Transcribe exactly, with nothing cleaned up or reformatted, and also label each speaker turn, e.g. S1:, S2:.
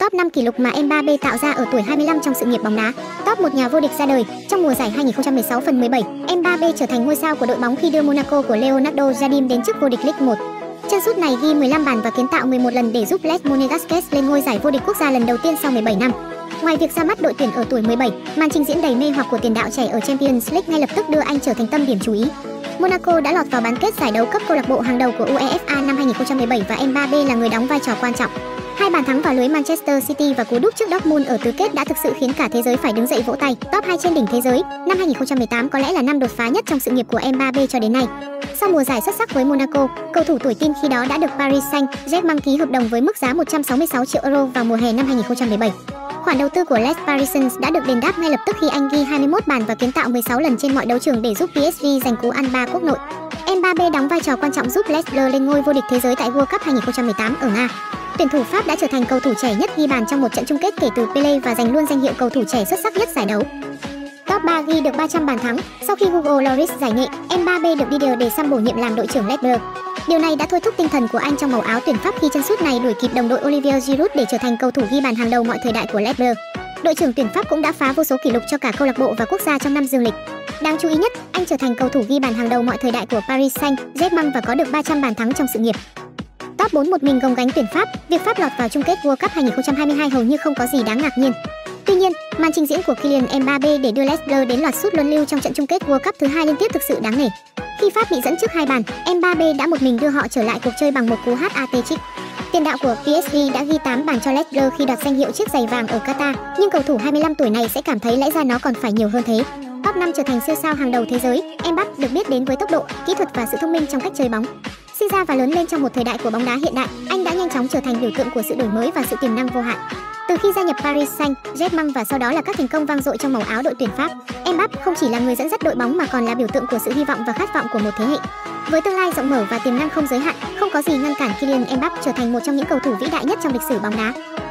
S1: Top năm kỷ lục mà Mbappé tạo ra ở tuổi hai mươi lăm trong sự nghiệp bóng đá. Top một nhà vô địch ra đời. Trong mùa giải hai nghìn không trăm mười sáu phần mười bảy, Mbappé trở thành ngôi sao của đội bóng khi đưa Monaco của Leonardo Jardim đến chức vô địch League một. Chân sút này ghi mười lăm bàn và kiến tạo mười một lần để giúp Les Monégasques lên ngôi giải vô địch quốc gia lần đầu tiên sau mười bảy năm. Ngoài việc ra mắt đội tuyển ở tuổi mười bảy, màn trình diễn đầy mê hoặc của tiền đạo trẻ ở Champions League ngay lập tức đưa anh trở thành tâm điểm chú ý. Monaco đã lọt vào bán kết giải đấu cấp câu lạc bộ hàng đầu của UEFA năm hai nghìn không trăm mười bảy và Mbappé là người đóng vai trò quan trọng. Hai bàn thắng vào lưới Manchester City và cú đúp trước Dortmund ở tứ kết đã thực sự khiến cả thế giới phải đứng dậy vỗ tay. Top hai trên đỉnh thế giới, năm hai nghìn không trăm mười tám có lẽ là năm đột phá nhất trong sự nghiệp của Mbappé cho đến nay. Sau mùa giải xuất sắc với Monaco, cầu thủ tuổi teen khi đó đã được Paris Saint-Germain ký hợp đồng với mức giá một trăm sáu mươi sáu triệu euro vào mùa hè năm hai nghìn không trăm mười bảy. Khoản đầu tư của Les Parisiens đã được đền đáp ngay lập tức khi anh ghi hai mươi mốt bàn và kiến tạo mười sáu lần trên mọi đấu trường để giúp pê ét giê giành cú ăn ba quốc nội. Mbappé đóng vai trò quan trọng giúp Les Bleus lên ngôi vô địch thế giới tại World Cup hai nghìn không trăm mười tám ở Nga. Tuyển thủ Pháp đã trở thành cầu thủ trẻ nhất ghi bàn trong một trận chung kết kể từ Pelé và giành luôn danh hiệu cầu thủ trẻ xuất sắc nhất giải đấu. Top ba ghi được ba trăm bàn thắng. Sau khi Hugo Lloris giải nghệ, Mbappé được Didier Deschamps bổ nhiệm làm đội trưởng Les Bleus. Điều này đã thôi thúc tinh thần của anh trong màu áo tuyển Pháp khi chân sút này đuổi kịp đồng đội Olivier Giroud để trở thành cầu thủ ghi bàn hàng đầu mọi thời đại của Les Bleus. Đội trưởng tuyển Pháp cũng đã phá vô số kỷ lục cho cả câu lạc bộ và quốc gia trong năm dương lịch. Đáng chú ý nhất, anh trở thành cầu thủ ghi bàn hàng đầu mọi thời đại của Paris Saint-Germain và có được ba trăm bàn thắng trong sự nghiệp. Top bốn một mình gồng gánh tuyển Pháp, việc Pháp lọt vào chung kết World Cup hai nghìn không trăm hai mươi hai hầu như không có gì đáng ngạc nhiên. Tuy nhiên, màn trình diễn của Kylian Mbappé để đưa Les Bleus đến loạt sút luân lưu trong trận chung kết World Cup thứ hai liên tiếp thực sự đáng nể. Khi Pháp bị dẫn trước hai bàn, Mbappé đã một mình đưa họ trở lại cuộc chơi bằng một cú hat trick. Tiền đạo của pê ét giê đã ghi tám bàn cho Les Bleus khi đoạt danh hiệu chiếc giày vàng ở Qatar, nhưng cầu thủ hai mươi lăm tuổi này sẽ cảm thấy lẽ ra nó còn phải nhiều hơn thế. Top năm trở thành siêu sao hàng đầu thế giới, Mbappé được biết đến với tốc độ, kỹ thuật và sự thông minh trong cách chơi bóng. Sinh ra và lớn lên trong một thời đại của bóng đá hiện đại, anh đã nhanh chóng trở thành biểu tượng của sự đổi mới và sự tiềm năng vô hạn. Từ khi gia nhập Paris Saint-Germain và sau đó là các thành công vang dội trong màu áo đội tuyển Pháp, Mbappé không chỉ là người dẫn dắt đội bóng mà còn là biểu tượng của sự hy vọng và khát vọng của một thế hệ. Với tương lai rộng mở và tiềm năng không giới hạn, không có gì ngăn cản Kylian Mbappé trở thành một trong những cầu thủ vĩ đại nhất trong lịch sử bóng đá.